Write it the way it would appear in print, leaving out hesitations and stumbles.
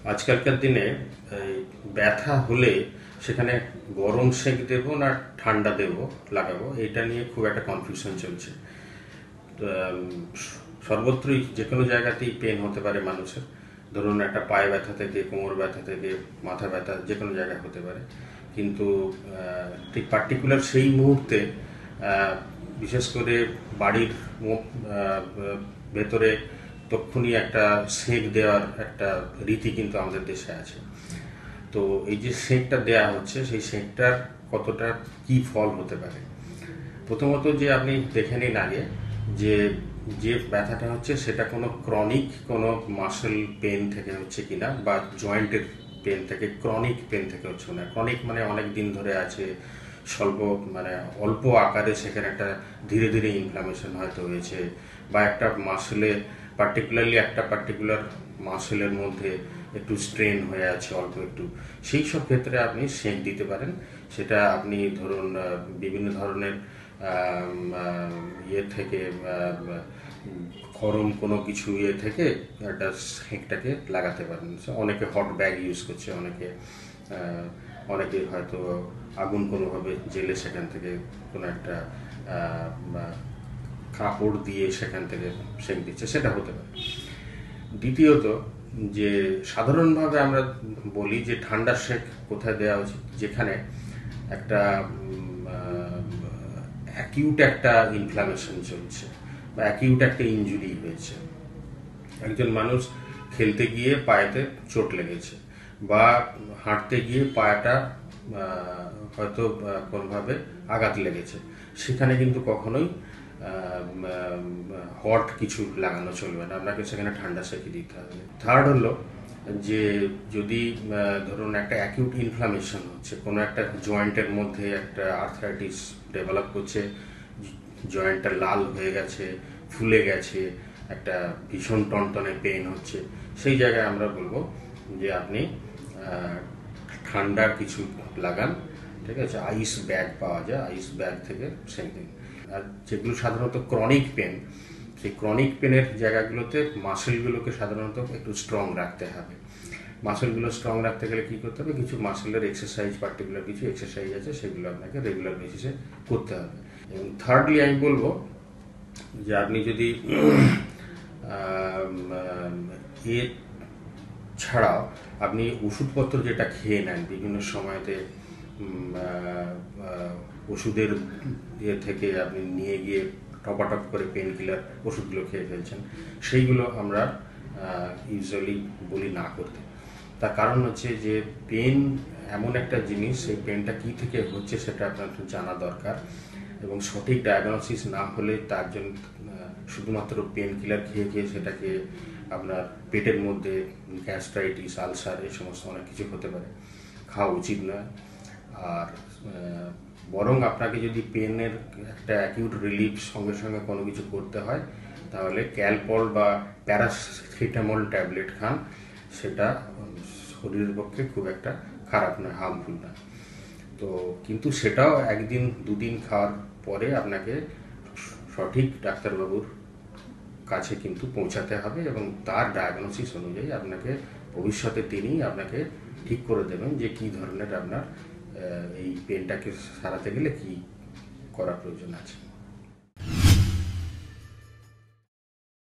আজকালকার দিনে ব্যথা হলে সেখানে গরম সেঁক দেব না ঠান্ডা দেব লাগাবো, এটা নিয়ে খুব একটা কনফিউশন চলছে। সর্বত্রই যে কোনো জায়গাতেই পেন হতে পারে মানুষের। ধরুন একটা পায়ে ব্যথা থেকে, কোমর ব্যথা থেকে, মাথা ব্যথা যে কোনো জায়গায় হতে পারে, কিন্তু ঠিক পার্টিকুলার সেই মুহূর্তে বিশেষ করে বাড়ির ভেতরে তক্ষুনি একটা সেঁক দেওয়ার একটা রীতি কিন্তু আমাদের দেশে আছে। তো এই যে সেঁকটা দেয়া হচ্ছে, সেই সেঁকটার কতটা কি ফল হতে পারে। প্রথমত যে আপনি দেখে নিন আগে যে যে ব্যথাটা হচ্ছে সেটা কোনো ক্রনিক কোনো মাসেল পেন থেকে হচ্ছে কিনা, বা জয়েন্টের পেন থেকে, ক্রনিক পেন থেকে হচ্ছে না। ক্রনিক মানে অনেক দিন ধরে আছে, স্বল্প মানে অল্প আকারে সেখানে একটা ধীরে ধীরে ইনফ্লামেশন হয়তো হয়েছে, বা একটা মাসেলে পার্টিকুলারলি একটা পার্টিকুলার মাসেলের মধ্যে একটু স্ট্রেন হয়ে আছে অল্প একটু, সেই সব ক্ষেত্রে আপনি সেঁক দিতে পারেন। সেটা আপনি ধরুন বিভিন্ন ধরনের ইয়ে থেকে, গরম কোনো কিছু ইয়ে থেকে একটা সেঁকটাকে লাগাতে পারেন। অনেকে হট ব্যাগ ইউজ করছে, অনেকে হয়তো আগুন কোনোভাবে জেলে সেখান থেকে কোনো একটা কাপড় দিয়ে সেখান থেকে সেঁক দিচ্ছে, সেটা হতে পারে। দ্বিতীয়ত, যে সাধারণভাবে আমরা বলি যে ঠান্ডার সেঁক কোথায় দেওয়া উচিত, যেখানে একটা অ্যাকিউট একটা ইনফ্লামেশন চলছে বা অ্যাকিউট একটা ইনজুরি হয়েছে। একজন মানুষ খেলতে গিয়ে পায়েতে চোট লেগেছে, বা হাঁটতে গিয়ে পায়েটা হয়তো কোনোভাবে আঘাত লেগেছে, সেখানে কিন্তু কখনোই হট কিছু লাগানো চলবে না, আপনাকে সেখানে ঠান্ডা সেঁকে দিতে হবে। থার্ড হলো যে যদি ধরুন একটা অ্যাকিউট ইনফ্লামেশন হচ্ছে, কোনো একটা জয়েন্টের মধ্যে একটা আর্থ্রাইটিস ডেভেলপ করছে, জয়েন্টটা লাল হয়ে গেছে, ফুলে গেছে, একটা ভীষণ টনটনে পেন হচ্ছে, সেই জায়গায় আমরা বলবো যে আপনি ঠান্ডার কিছু লাগান। ঠিক আছে, আইস ব্যাগ পাওয়া যায়, আইস ব্যাগ থেকে সেঁক দিন। আর যেগুলো সাধারণত ক্রনিক পেন, সেই ক্রনিক পেনের জায়গাগুলোতে মাসেলগুলোকে সাধারণত একটু স্ট্রং রাখতে হবে। মাসেলগুলো স্ট্রং রাখতে গেলে কী করতে হবে, কিছু মাসেলের এক্সারসাইজ, পার্টিকুলার কিছু এক্সারসাইজ আছে, সেগুলো আপনাকে রেগুলার বেসিসে করতে হবে। এবং থার্ডলি আমি বলবো যে আপনি যদি এ ছাড়াও আপনি ওষুধপত্র যেটা খেয়ে নেন বিভিন্ন সময়তে, ওষুধের ইয়ে থেকে আপনি নিয়ে গিয়ে টপাটপ করে পেন কিলার ওষুধগুলো খেয়ে ফেলছেন, সেইগুলো আমরা ইউজুয়ালি বলি না করতে। তার কারণ হচ্ছে যে পেন এমন একটা জিনিস, সেই পেনটা কী থেকে হচ্ছে সেটা আপনার জানা দরকার, এবং সঠিক ডায়াগনোসিস না হলে তার জন্য শুধুমাত্র পেন কিলার খেয়ে খেয়ে সেটাকে আপনার পেটের মধ্যে গ্যাস্ট্রাইটিস, আলসার, এই সমস্ত অনেক কিছু হতে পারে, খাওয়া উচিত নয়। আর বরং আপনাকে যদি পেনের একটা অ্যাকিউট রিলিফ সঙ্গে সঙ্গে কোনো কিছু করতে হয়, তাহলে ক্যালপল বা প্যারাসিটামল ট্যাবলেট খান, সেটা শরীরের পক্ষে খুব একটা খারাপ নয়, হার্মফুল নয়। তো কিন্তু সেটাও একদিন দুদিন খাওয়ার পরে আপনাকে সঠিক ডাক্তারবাবুর কাছে কিন্তু পৌঁছাতে হবে, এবং তার ডায়াগনোসিস অনুযায়ী আপনাকে ভবিষ্যতে তিনি আপনাকে ঠিক করে দেবেন যে কী ধরনের আপনার এই পেনটাকে সারাতে গেলে কী করা প্রয়োজন আছে।